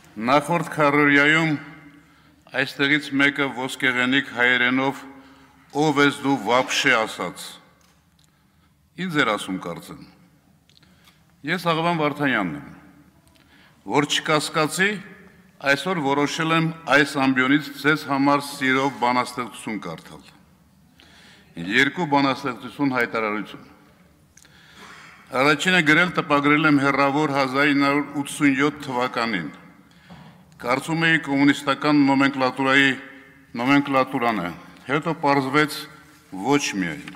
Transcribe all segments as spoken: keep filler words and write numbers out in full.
Նախորդ քառորյայում այստեղից մեկը ոսկեղենիկ հայերենով ով ես դու վաբշե ասաց։ Ինձ էր ասում կարծեմ։ Ես Աղվան Վարդանյանն եմ, որ չկասկածի, այսօր որոշել եմ այս ամբիոնից ձեզ համար սիրով բանաստեղծություն կարդալ։ Երկու բանաստեղծություն հայտարարություն։ Առաջինը գրել տպագրել եմ հեռավոր հազար ինը հարյուր ութսունյոթ թվականին։ Կարծում էի կոմունիստական նոմենկլատուրայի նոմենկլատուրան է, հետո պարզվեց ոչ միայն։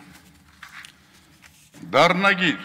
Դառնագիր,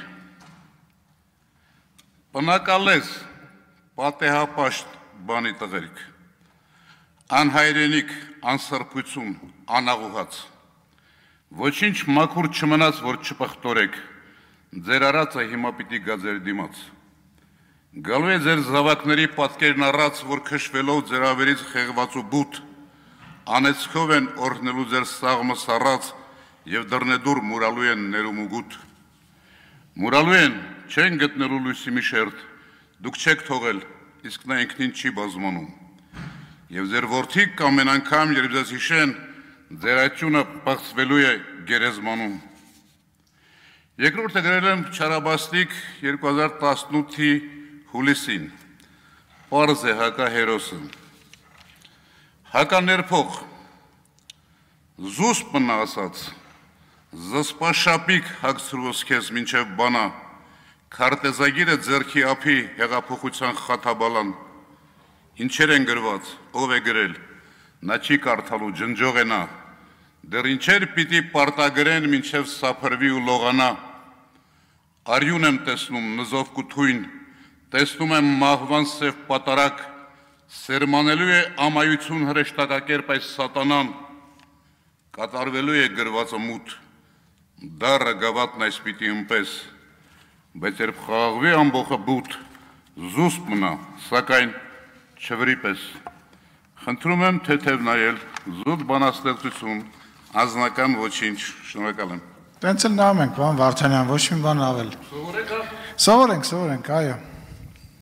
պնակալես, պատեհապաշտ բանի տղերք, անհայրենիք, անսրբություն, անաղուհաց, ոչինչ մաքուր չմնաց, որ չպղտորեք, ձեր արածը հիմա պիտի գա ձեր դիմաց։ Գալու է ձեր զավակների պատկերն առած, որ քշվելով ձեր ավերից խեղված ու բութ, անեցքով են օրհնելու ձեր սաղմը սառած և դռնեդուր մուրալու են ներում ու գութ։ Մուրալու են, չեն գտնելու լույսի մի շերտ, դուք չեք թողել, իսկ նա ինքնին չի բազմանում։ Եվ ձեր որդիք ամեն անգամ, երբ ձեզ հիշեն, ձեր աճյունը պղծվելու է գերեզմանում։ Երկրորդը գրել եմ Չարաբաստիկ երկու հազար տասնութի հուլիսին, պարզ է հակա հերոսը։ Հակա ներփող, զուսպ մնա ասաց, զսպաշապիկ հագցրուս քեզ մինչև բանա, քարտեզագիրը ձեռքի ափի հեղափոխության խաթաբալան, ինչեր են գրված, ով է գրել, նա չի կարդալու, ջնջող է նա, դեռ ինչեր պիտի պարտագրեն մինչև սափրվի ու լողանա, արյուն եմ տեսնում նզով կութույն, տեսնում եմ մահվան սև պատարակ, սերմանելու է ամայություն հրեշտակակերպ այս սատանան, կատարվելու է գրվածը մութ, դառը գավատն այս պիտի ըմպես, բայց երբ խաղաղվի ամբողը բութ, զուսպ մնա, սակայն չվրի պես։ Խնդրում եմ թեթև նայել, զուտ բանաստեղծություն, անձնական ոչինչ, շնորհակալ եմ։ Տենց էլ նայում ենք, Վարդանյան, ոչ մի բան ավել։ Սովորեք, հա։ Սովորենք, սովորենք, այո։